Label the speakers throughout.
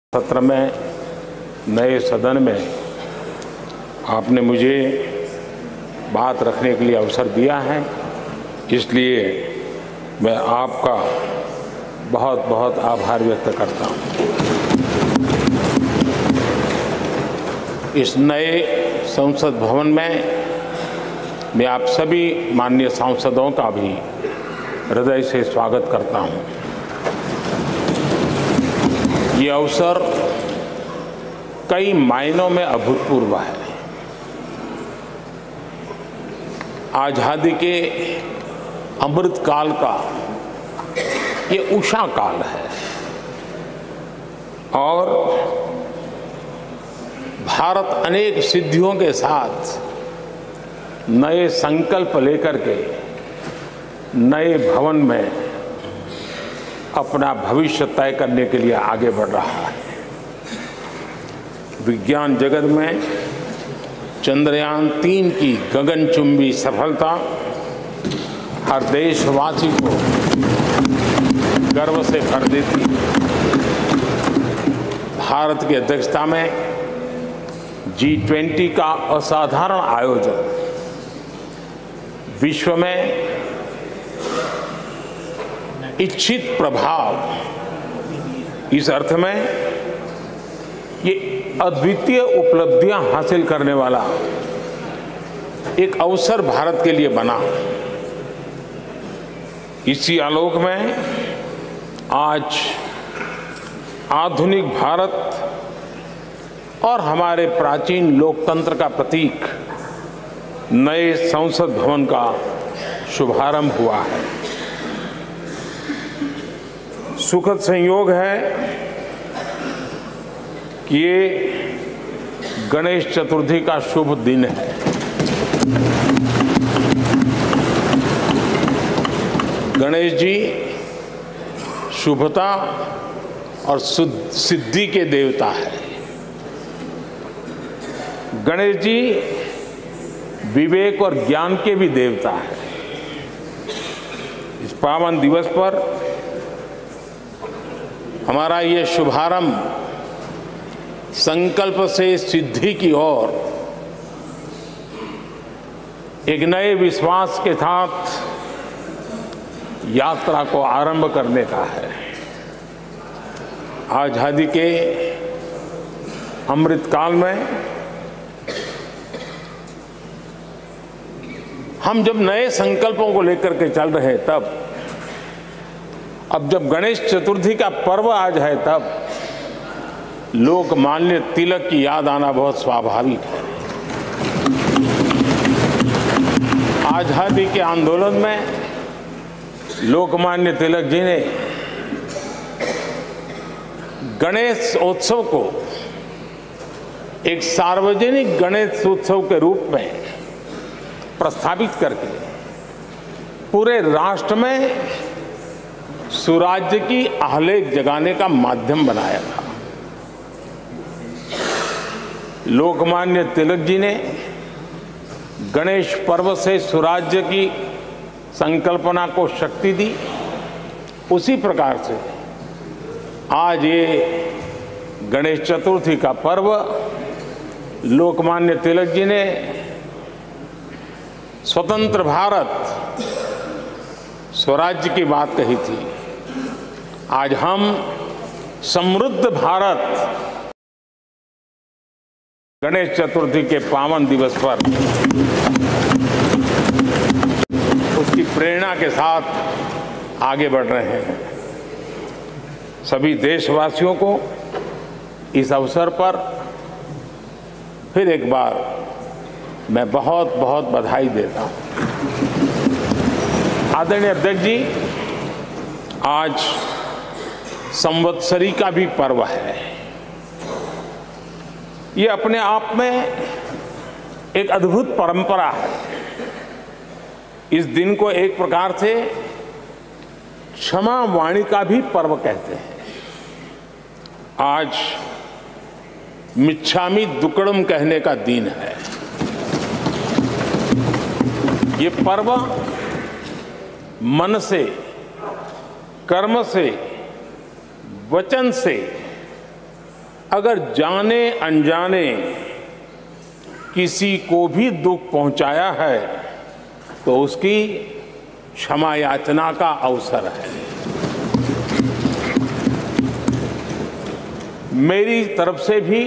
Speaker 1: सत्र में नए सदन में आपने मुझे बात रखने के लिए अवसर दिया है, इसलिए मैं आपका बहुत बहुत आभार व्यक्त करता हूँ। इस नए संसद भवन में मैं आप सभी माननीय सांसदों का भी हृदय से स्वागत करता हूँ। ये अवसर कई मायनों में अभूतपूर्व है। आज़ादी के अमृत काल का ये उषा काल है और भारत अनेक सिद्धियों के साथ नए संकल्प लेकर के नए भवन में अपना भविष्य तय करने के लिए आगे बढ़ रहा है। विज्ञान जगत में चंद्रयान 3 की गगनचुंबी सफलता हर देशवासी को गर्व से भर देती है। भारत की अध्यक्षता में G20 का असाधारण आयोजन विश्व में इच्छित प्रभाव, इस अर्थ में ये अद्वितीय उपलब्धियां हासिल करने वाला एक अवसर भारत के लिए बना। इसी आलोक में आज आधुनिक भारत और हमारे प्राचीन लोकतंत्र का प्रतीक नए संसद भवन का शुभारंभ हुआ है। सुखद संयोग है कि ये गणेश चतुर्थी का शुभ दिन है। गणेश जी शुभता और सिद्धि के देवता है। गणेश जी विवेक और ज्ञान के भी देवता है। इस पावन दिवस पर हमारा ये शुभारंभ संकल्प से सिद्धि की ओर एक नए विश्वास के साथ यात्रा को आरंभ करने का है। आज़ादी के अमृत काल में हम जब नए संकल्पों को लेकर के चल रहे हैं, तब अब जब गणेश चतुर्थी का पर्व आज है, तब लोकमान्य तिलक की याद आना बहुत स्वाभाविक है। आज़ादी के आंदोलन में लोकमान्य तिलक जी ने गणेश उत्सव को एक सार्वजनिक गणेश उत्सव के रूप में प्रस्तावित करके पूरे राष्ट्र में सुराज्य की आह्लाद जगाने का माध्यम बनाया था। लोकमान्य तिलक जी ने गणेश पर्व से सुराज्य की संकल्पना को शक्ति दी। उसी प्रकार से आज ये गणेश चतुर्थी का पर्व लोकमान्य तिलक जी ने स्वतंत्र भारत स्वराज्य की बात कही थी। आज हम समृद्ध भारत गणेश चतुर्थी के पावन दिवस पर उसकी प्रेरणा के साथ आगे बढ़ रहे हैं। सभी देशवासियों को इस अवसर पर फिर एक बार मैं बहुत बहुत बधाई देता हूं। आदरणीय अध्यक्ष जी, आज संवत्सरी का भी पर्व है। ये अपने आप में एक अद्भुत परंपरा है। इस दिन को एक प्रकार से क्षमा वाणी का भी पर्व कहते हैं। आज मिच्छामि दुक्कड़म कहने का दिन है। ये पर्व मन से, कर्म से, वचन से अगर जाने अनजाने किसी को भी दुख पहुंचाया है तो उसकी क्षमा याचना का अवसर है। मेरी तरफ से भी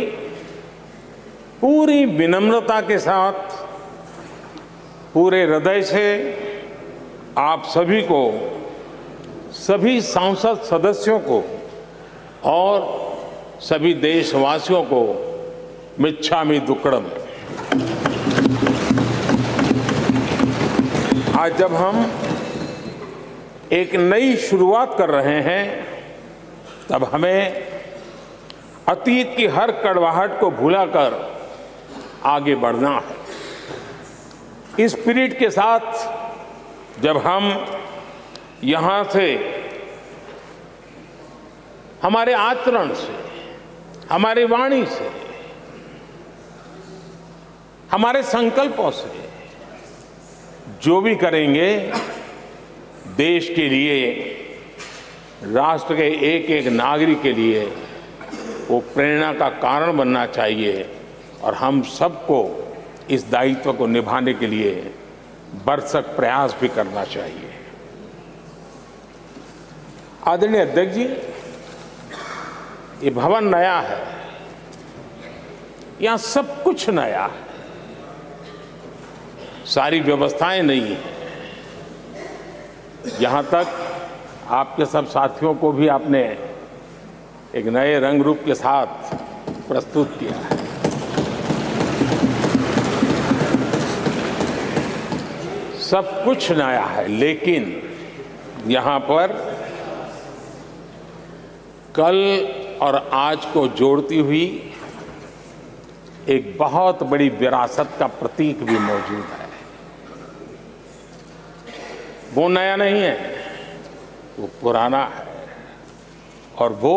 Speaker 1: पूरी विनम्रता के साथ पूरे हृदय से आप सभी को, सभी सांसद सदस्यों को और सभी देशवासियों को मिच्छामि दुक्कड़म। आज जब हम एक नई शुरुआत कर रहे हैं तब हमें अतीत की हर कड़वाहट को भुलाकर आगे बढ़ना है। इस स्पिरिट के साथ जब हम यहां से हमारे आचरण से, हमारी वाणी से, हमारे संकल्पों से जो भी करेंगे देश के लिए, राष्ट्र के एक एक नागरिक के लिए वो प्रेरणा का कारण बनना चाहिए और हम सबको इस दायित्व को निभाने के लिए भरसक प्रयास भी करना चाहिए। आदरणीय अध्यक्ष जी, ये भवन नया है, यहां सब कुछ नया है, सारी व्यवस्थाएं नई हैं। यहां तक आपके सब साथियों को भी आपने एक नए रंग रूप के साथ प्रस्तुत किया है। सब कुछ नया है, लेकिन यहां पर कल और आज को जोड़ती हुई एक बहुत बड़ी विरासत का प्रतीक भी मौजूद है। वो नया नहीं है, वो पुराना है और वो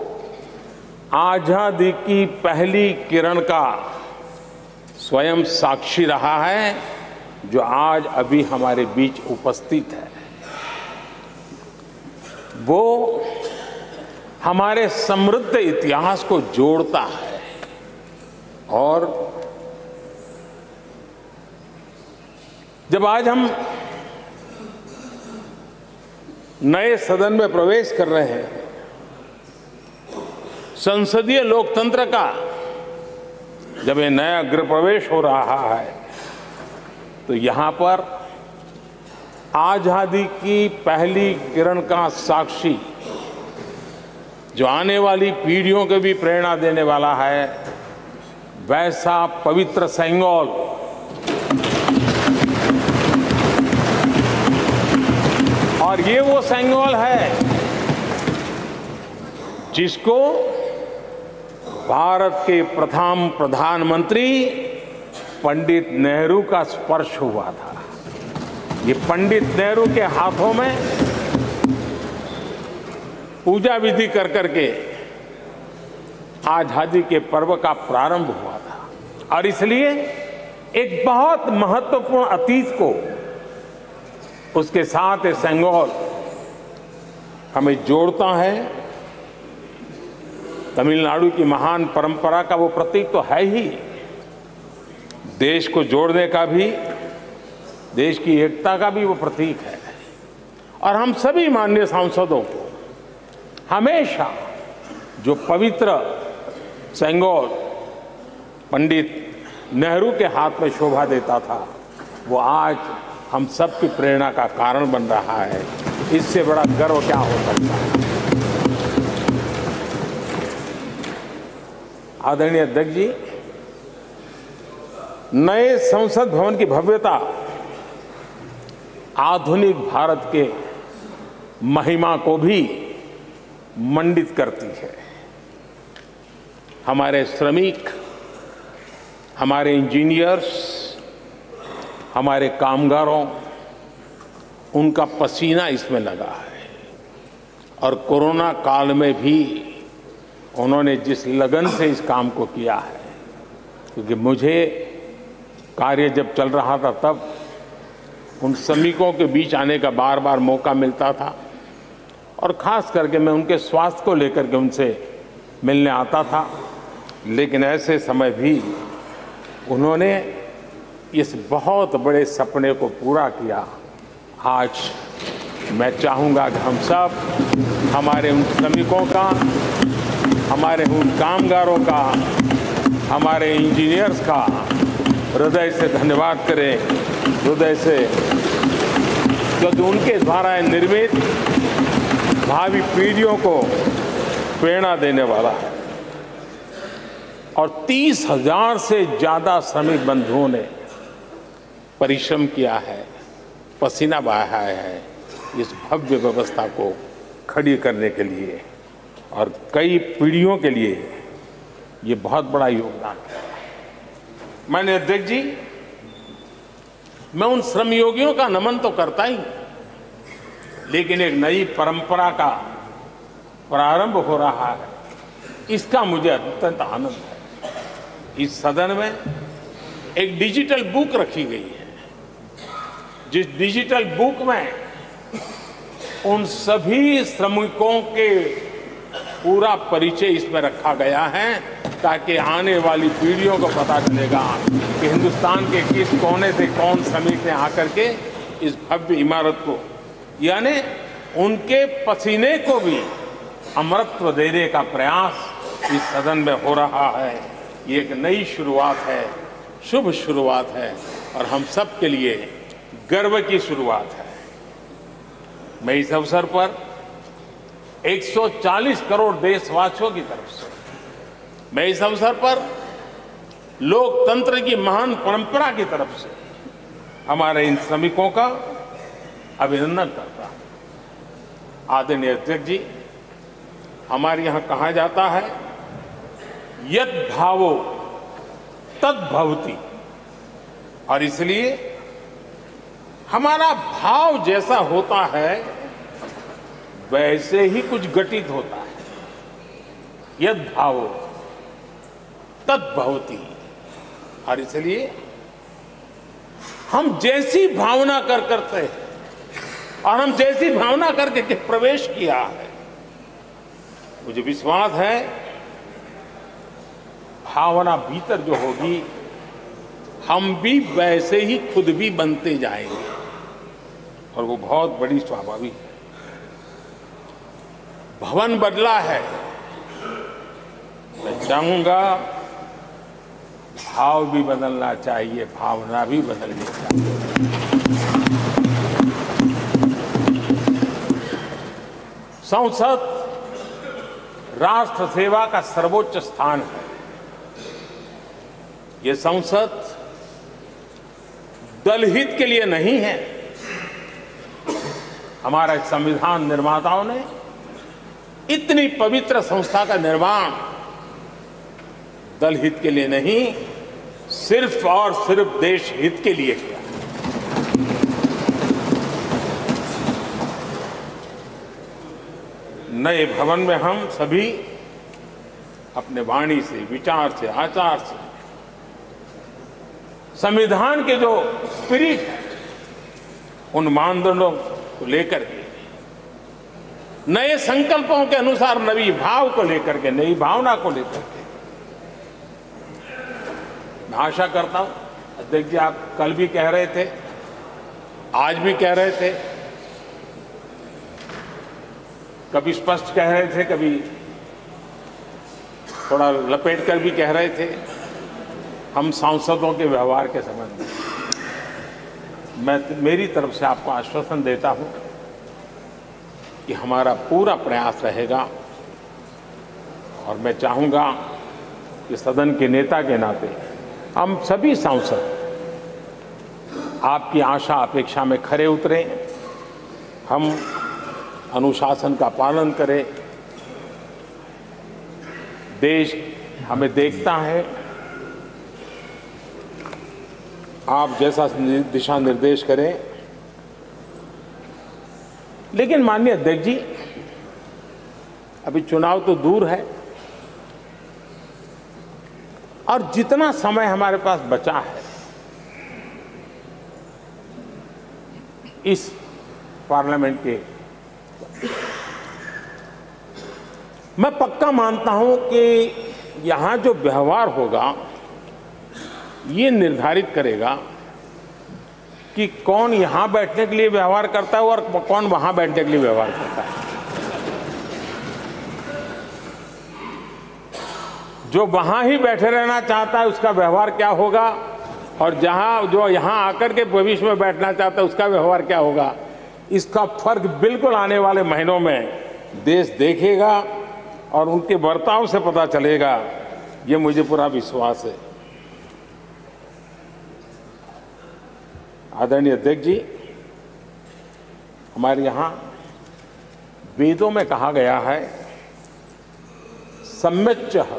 Speaker 1: आजादी की पहली किरण का स्वयं साक्षी रहा है जो आज अभी हमारे बीच उपस्थित है। वो हमारे समृद्ध इतिहास को जोड़ता है और जब आज हम नए सदन में प्रवेश कर रहे हैं, संसदीय लोकतंत्र का जब ये नया गृह प्रवेश हो रहा है तो यहां पर आजादी की पहली किरण का साक्षी जो आने वाली पीढ़ियों को भी प्रेरणा देने वाला है, वैसा पवित्र सेंगोल और ये वो सेंगोल है जिसको भारत के प्रथम प्रधानमंत्री पंडित नेहरू का स्पर्श हुआ था। ये पंडित नेहरू के हाथों में पूजा विधि कर करके आजादी के पर्व का प्रारंभ हुआ था और इसलिए एक बहुत महत्वपूर्ण अतीत को उसके साथ सेंगोल हमें जोड़ता है। तमिलनाडु की महान परंपरा का वो प्रतीक तो है ही, देश को जोड़ने का भी, देश की एकता का भी वो प्रतीक है और हम सभी माननीय सांसदों को हमेशा जो पवित्र सेंगोल पंडित नेहरू के हाथ में शोभा देता था वो आज हम सब की प्रेरणा का कारण बन रहा है। इससे बड़ा गर्व क्या हो सकता है। आदरणीय अध्यक्ष जी, नए संसद भवन की भव्यता आधुनिक भारत के महिमा को भी मंडित करती है। हमारे श्रमिक, हमारे इंजीनियर्स, हमारे कामगारों, उनका पसीना इसमें लगा है और कोरोना काल में भी उन्होंने जिस लगन से इस काम को किया है, क्योंकि मुझे कार्य जब चल रहा था तब उन श्रमिकों के बीच आने का बार बार मौका मिलता था और खास करके मैं उनके स्वास्थ्य को लेकर के उनसे मिलने आता था लेकिन ऐसे समय भी उन्होंने इस बहुत बड़े सपने को पूरा किया। आज मैं चाहूँगा कि हम सब हमारे उन श्रमिकों का, हमारे उन कामगारों का, हमारे इंजीनियर्स का हृदय से धन्यवाद करें, हृदय से, क्योंकि उनके द्वारा निर्मित भावी पीढ़ियों को प्रेरणा देने वाला है। और 30,000 से ज़्यादा श्रमिक बंधुओं ने परिश्रम किया है, पसीना बहाया है इस भव्य व्यवस्था को खड़ी करने के लिए, और कई पीढ़ियों के लिए ये बहुत बड़ा योगदान है। माननीय अध्यक्ष जी, मैं उन श्रमयोगियों का नमन तो करता ही, लेकिन एक नई परंपरा का प्रारंभ हो रहा है, इसका मुझे अत्यंत आनंद है। इस सदन में एक डिजिटल बुक रखी गई है, जिस डिजिटल बुक में उन सभी श्रमिकों के पूरा परिचय इसमें रखा गया है, ताकि आने वाली पीढ़ियों को पता चलेगा कि हिंदुस्तान के किस कोने से कौन श्रमिक ने आकर के इस भव्य इमारत को, यानी उनके पसीने को भी अमरत्व देने का प्रयास इस सदन में हो रहा है। ये एक नई शुरुआत है, शुभ शुरुआत है, और हम सब के लिए गर्व की शुरुआत है। मैं इस अवसर पर 140 करोड़ देशवासियों की तरफ से, मैं इस अवसर पर लोकतंत्र की महान परंपरा की तरफ से हमारे इन श्रमिकों का अभिनंदन करता हूं। आदरणीय अध्यक्ष जी, हमारे यहां कहा जाता है, यत् भावो तद् भवति, और इसलिए हमारा भाव जैसा होता है वैसे ही कुछ घटित होता है। यद् भावो तद् भवति, और इसलिए हम जैसी भावना करते हैं और हम जैसी भावना करके प्रवेश किया है, मुझे विश्वास है भावना भीतर जो होगी, हम भी वैसे ही खुद भी बनते जाएंगे, और वो बहुत बड़ी स्वाभाविक है। भवन बदला है, मैं चाहूंगा भाव भी बदलना चाहिए, भावना भी बदलनी चाहिए। संसद राष्ट्र सेवा का सर्वोच्च स्थान है। ये संसद दलहित के लिए नहीं है। हमारा संविधान निर्माताओं ने इतनी पवित्र संस्था का निर्माण दलहित के लिए नहीं, सिर्फ और सिर्फ देश हित के लिए किया। नए भवन में हम सभी अपने वाणी से, विचार से, आचार से संविधान के जो स्पिरिट है, उन मानदंडों को लेकर के, नए संकल्पों के अनुसार नई भाव को लेकर के, नई भावना को लेकर के, मैं आशा करता हूं अध्यक्ष जी, आप कल भी कह रहे थे, आज भी कह रहे थे, कभी स्पष्ट कह रहे थे, कभी थोड़ा लपेट कर भी कह रहे थे, हम सांसदों के व्यवहार के संबंध में मैं मेरी तरफ से आपको आश्वासन देता हूं कि हमारा पूरा प्रयास रहेगा, और मैं चाहूंगा कि सदन के नेता के नाते हम सभी सांसद आपकी आशा अपेक्षा में खरे उतरें, हम अनुशासन का पालन करें। देश हमें देखता है, आप जैसा दिशा निर्देश करें। लेकिन माननीय अध्यक्ष जी, अभी चुनाव तो दूर है, और जितना समय हमारे पास बचा है इस पार्लियामेंट के, मैं पक्का मानता हूं कि यहाँ जो व्यवहार होगा ये निर्धारित करेगा कि कौन यहाँ बैठने के लिए व्यवहार करता है और कौन वहाँ बैठने के लिए व्यवहार करता है। जो वहाँ ही बैठे रहना चाहता है उसका व्यवहार क्या होगा, और जो यहाँ आकर के भविष्य में बैठना चाहता है उसका व्यवहार क्या होगा, इसका फर्क बिल्कुल आने वाले महीनों में देश देखेगा और उनके बर्ताव से पता चलेगा। ये मुझे पूरा विश्वास है। आदरणीय अध्यक्ष जी, हमारे यहाँ वेदों में कहा गया है, सम्यच्च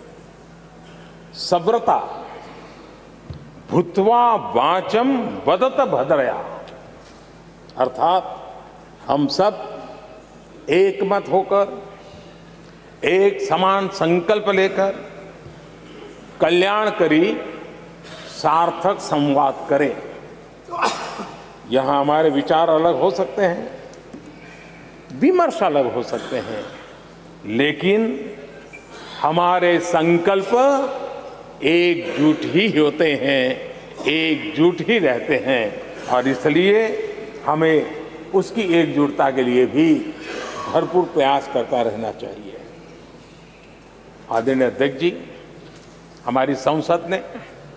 Speaker 1: सव्रता भूत्वा वाचम वदत भद्रया, अर्थात हम सब एक मत होकर, एक समान संकल्प लेकर कल्याणकारी सार्थक संवाद करें। यहाँ हमारे विचार अलग हो सकते हैं, विमर्श अलग हो सकते हैं, लेकिन हमारे संकल्प एकजुट ही होते हैं, एकजुट ही रहते हैं, और इसलिए हमें उसकी एकजुटता के लिए भी भरपूर प्रयास करता रहना चाहिए। आदरणीय अध्यक्ष जी, हमारी संसद ने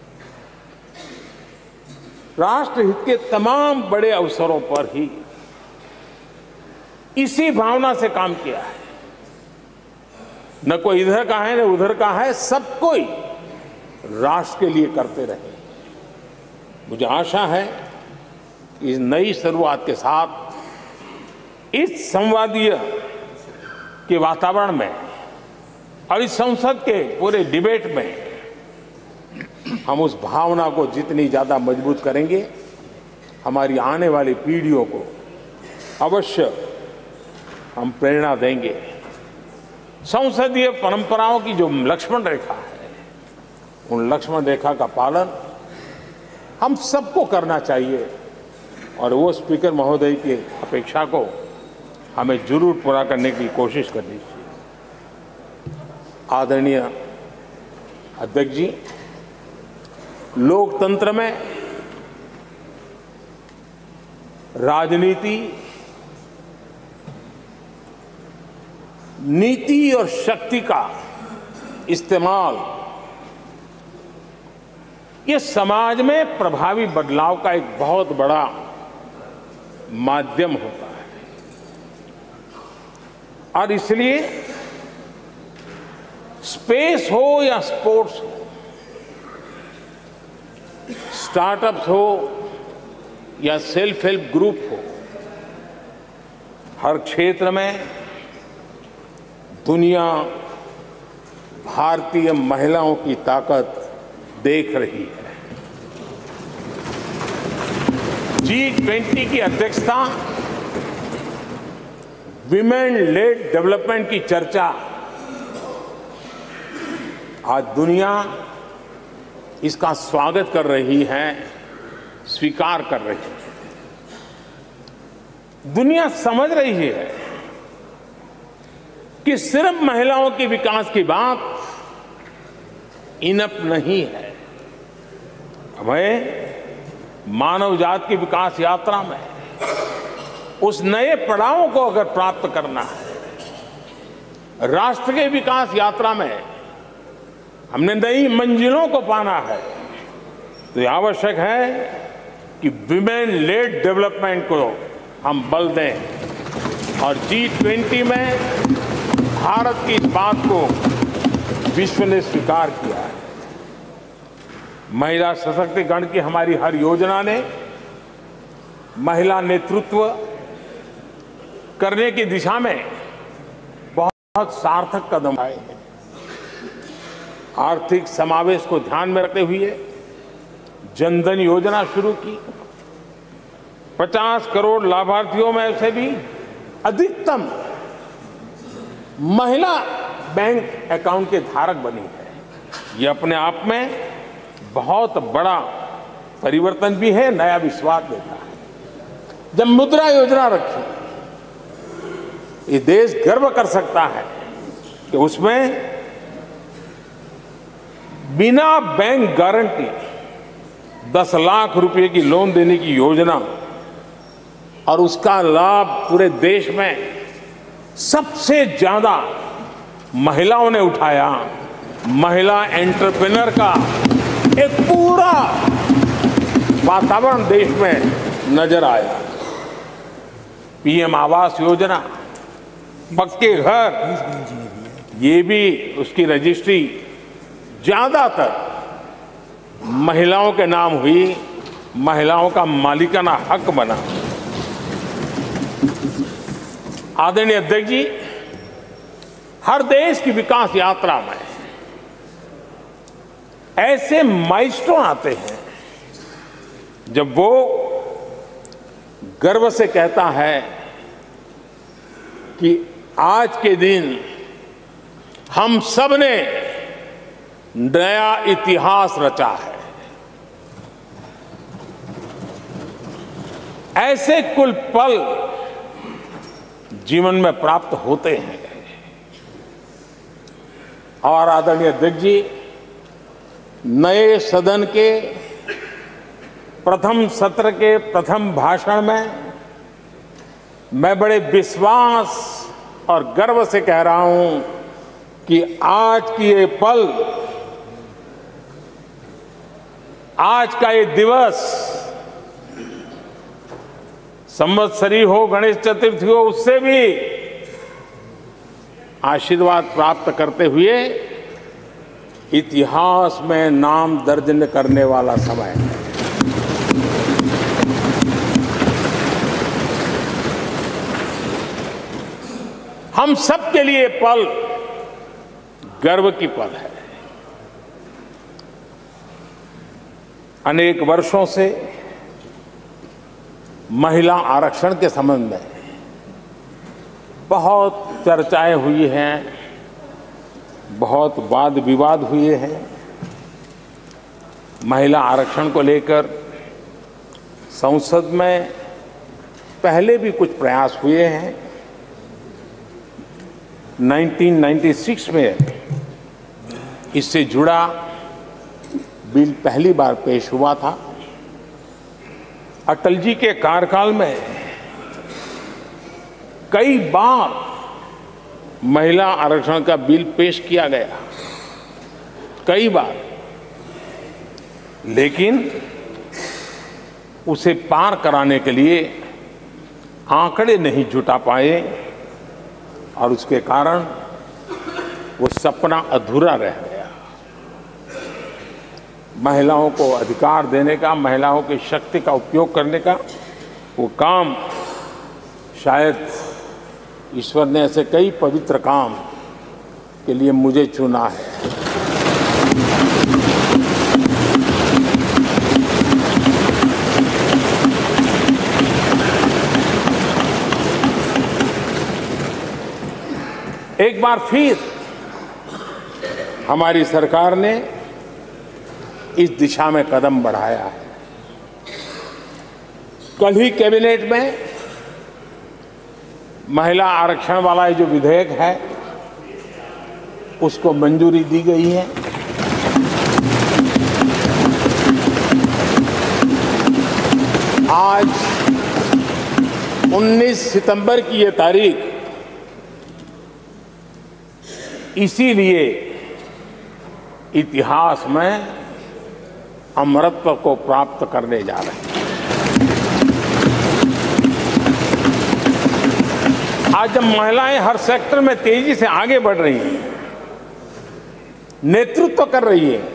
Speaker 1: राष्ट्रहित के तमाम बड़े अवसरों पर ही इसी भावना से काम किया है। न कोई इधर का है न उधर का है, सब कोई राष्ट्र के लिए करते रहे। मुझे आशा है कि इस नई शुरुआत के साथ इस संवादीय के वातावरण में और इस संसद के पूरे डिबेट में हम उस भावना को जितनी ज्यादा मजबूत करेंगे, हमारी आने वाली पीढ़ियों को अवश्य हम प्रेरणा देंगे। संसदीय परंपराओं की जो लक्ष्मण रेखा है, उन लक्ष्मण रेखा का पालन हम सबको करना चाहिए, और वो स्पीकर महोदय की अपेक्षा को हमें जरूर पूरा करने की कोशिश करनी चाहिए। आदरणीय अध्यक्ष जी, लोकतंत्र में राजनीति, नीति और शक्ति का इस्तेमाल ये समाज में प्रभावी बदलाव का एक बहुत बड़ा माध्यम होता है, और इसलिए स्पेस हो या स्पोर्ट्स हो, स्टार्टअप्स हो या सेल्फ हेल्प ग्रुप हो, हर क्षेत्र में दुनिया भारतीय महिलाओं की ताकत देख रही है। G20 की अध्यक्षता, विमेन लेड डेवलपमेंट की चर्चा आज दुनिया इसका स्वागत कर रही है, स्वीकार कर रही है। दुनिया समझ रही है कि सिर्फ महिलाओं के विकास की बात इनफ नहीं है। हमें मानव जाति की विकास यात्रा में उस नए पड़ाव को अगर प्राप्त करना है, राष्ट्र के विकास यात्रा में हमने नई मंजिलों को पाना है, तो यह आवश्यक है कि विमेन लेड डेवलपमेंट को हम बल दें। और G20 में भारत की इस बात को विश्व ने स्वीकार किया है। महिला सशक्तिकरण की हमारी हर योजना ने महिला नेतृत्व करने की दिशा में बहुत सार्थक कदम उठाए हैं। आर्थिक समावेश को ध्यान में रखते हुए जनधन योजना शुरू की। 50 करोड़ लाभार्थियों में से भी अधिकतम महिला बैंक अकाउंट के धारक बनी है। ये अपने आप में बहुत बड़ा परिवर्तन भी है, नया विश्वास देता है। जब मुद्रा योजना रखी, ये देश गर्व कर सकता है कि उसमें बिना बैंक गारंटी 10 लाख रुपए की लोन देने की योजना और उसका लाभ पूरे देश में सबसे ज्यादा महिलाओं ने उठाया। महिला एंटरप्रेन्योर का एक पूरा वातावरण देश में नजर आया। पीएम आवास योजना, पक्के घर, ये भी उसकी रजिस्ट्री ज्यादातर महिलाओं के नाम हुई, महिलाओं का मालिकाना हक बना। आदरणीय अध्यक्ष जी, हर देश की विकास यात्रा में ऐसे माइलस्टोन आते हैं जब वो गर्व से कहता है कि आज के दिन हम सब ने नया इतिहास रचा है। ऐसे कुल पल जीवन में प्राप्त होते हैं। और आदरणीय अध्यक्ष जी, नए सदन के प्रथम सत्र के प्रथम भाषण में मैं बड़े विश्वास और गर्व से कह रहा हूं कि आज की ये पल, आज का ये दिवस, संवत्सरी हो, गणेश चतुर्थी हो, उससे भी आशीर्वाद प्राप्त करते हुए इतिहास में नाम दर्ज करने वाला समय है। हम सब के लिए पल गर्व की पल है। अनेक वर्षों से महिला आरक्षण के संबंध में बहुत चर्चाएं हुई हैं, बहुत वाद विवाद हुए हैं। महिला आरक्षण को लेकर संसद में पहले भी कुछ प्रयास हुए हैं। 1996 में इससे जुड़ा बिल पहली बार पेश हुआ था। अटल जी के कार्यकाल में कई बार महिला आरक्षण का बिल पेश किया गया, कई बार, लेकिन उसे पार कराने के लिए आंकड़े नहीं जुटा पाए और उसके कारण वो सपना अधूरा रह गया। महिलाओं को अधिकार देने का, महिलाओं की शक्ति का उपयोग करने का वो काम, शायद ईश्वर ने ऐसे कई पवित्र काम के लिए मुझे चुना है। एक बार फिर हमारी सरकार ने इस दिशा में कदम बढ़ाया है। कल ही कैबिनेट में महिला आरक्षण वाला जो विधेयक है उसको मंजूरी दी गई है। आज 19 सितंबर की ये तारीख इसीलिए इतिहास में अमरत्व को प्राप्त करने जा रहे हैं। आज जब महिलाएं हर सेक्टर में तेजी से आगे बढ़ रही हैं, नेतृत्व कर रही है,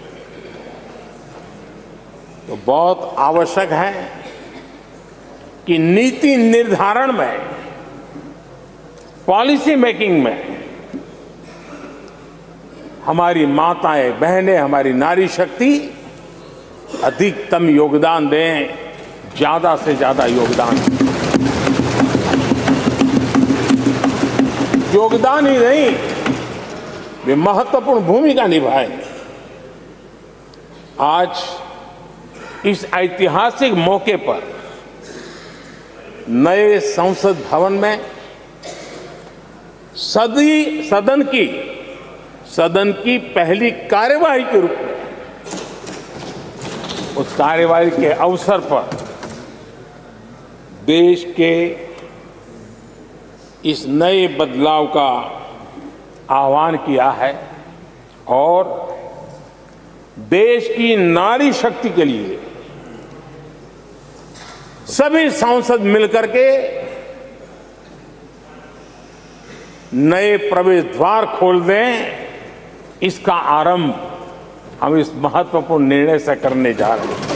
Speaker 1: तो बहुत आवश्यक है कि नीति निर्धारण में, पॉलिसी मेकिंग में हमारी माताएं, बहनें, हमारी नारी शक्ति अधिकतम योगदान दें, ज्यादा से ज्यादा योगदान दें। योगदान ही नहीं, वे महत्वपूर्ण भूमिका निभाएं। आज इस ऐतिहासिक मौके पर नए संसद भवन में सदन की सदन की पहली कार्यवाही के रूप में उस कार्यवाही के अवसर पर देश के इस नए बदलाव का आह्वान किया है और देश की नारी शक्ति के लिए सभी सांसद मिलकर के नए प्रवेश द्वार खोल दें, इसका आरंभ हम इस महत्वपूर्ण निर्णय से करने जा रहे हैं।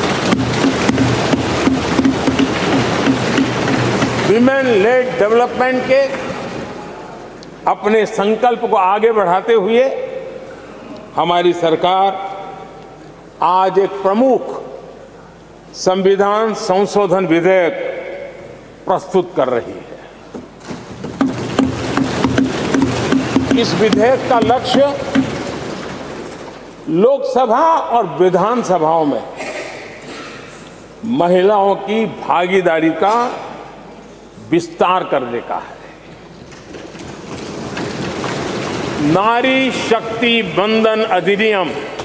Speaker 1: विमेन लेड डेवलपमेंट के अपने संकल्प को आगे बढ़ाते हुए हमारी सरकार आज एक प्रमुख संविधान संशोधन विधेयक प्रस्तुत कर रही है। इस विधेयक का लक्ष्य लोकसभा और विधानसभाओं में महिलाओं की भागीदारी का विस्तार करने का है। नारी शक्ति वंदन अधिनियम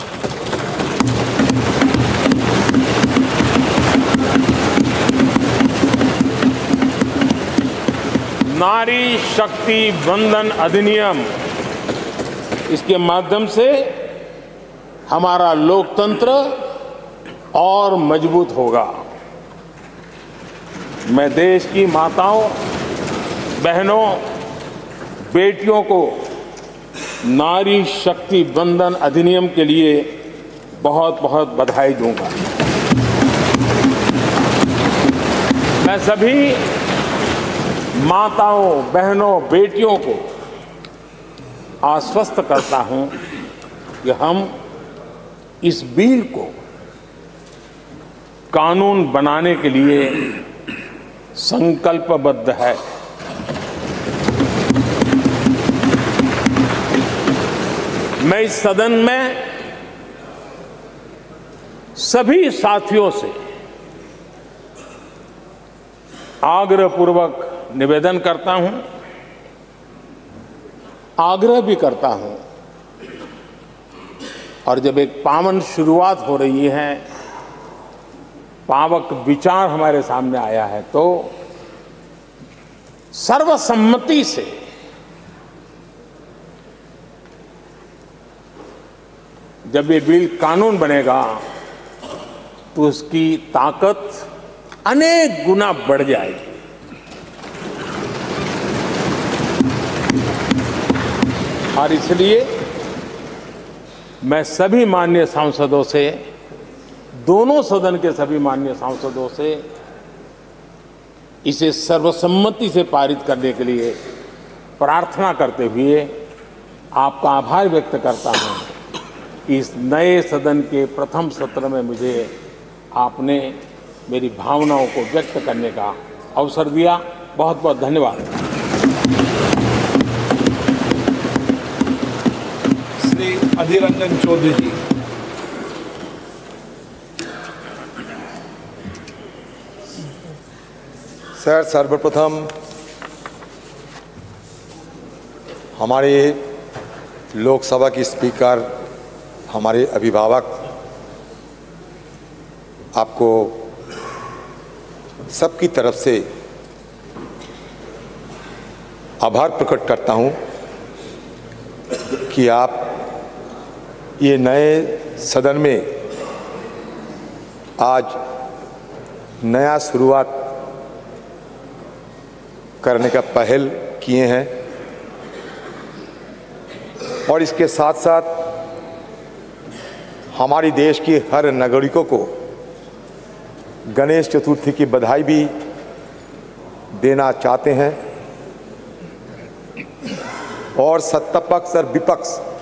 Speaker 1: नारी शक्ति वंदन अधिनियम इसके माध्यम से हमारा लोकतंत्र और मजबूत होगा। मैं देश की माताओं, बहनों, बेटियों को नारी शक्ति वंदन अधिनियम के लिए बहुत बहुत बधाई दूंगा। मैं सभी माताओं, बहनों, बेटियों को आश्वस्त करता हूं कि हम इस बिल को कानून बनाने के लिए संकल्पबद्ध है। मैं इस सदन में सभी साथियों से आग्रहपूर्वक निवेदन करता हूं, आग्रह भी करता हूं और जब एक पावन शुरुआत हो रही है, पावक विचार हमारे सामने आया है, तो सर्वसम्मति से जब ये बिल कानून बनेगा तो उसकी ताकत अनेक गुना बढ़ जाएगी। और इसलिए मैं सभी माननीय सांसदों से, दोनों सदन के सभी माननीय सांसदों से इसे सर्वसम्मति से पारित करने के लिए प्रार्थना करते हुए आपका आभार व्यक्त करता हूं कि इस नए सदन के प्रथम सत्र में मुझे आपने मेरी भावनाओं को व्यक्त करने का अवसर दिया। बहुत बहुत धन्यवाद।
Speaker 2: श्री अधीर रंजन चौधरी जी।
Speaker 3: सर, सर्वप्रथम हमारे लोकसभा की स्पीकर, हमारे अभिभावक, आपको सबकी तरफ से आभार प्रकट करता हूं कि आप ये नए सदन में आज नया शुरुआत करने का पहल किए हैं और इसके साथ साथ हमारी देश की हर नागरिकों को गणेश चतुर्थी की बधाई भी देना चाहते हैं और सत्ता पक्ष और विपक्ष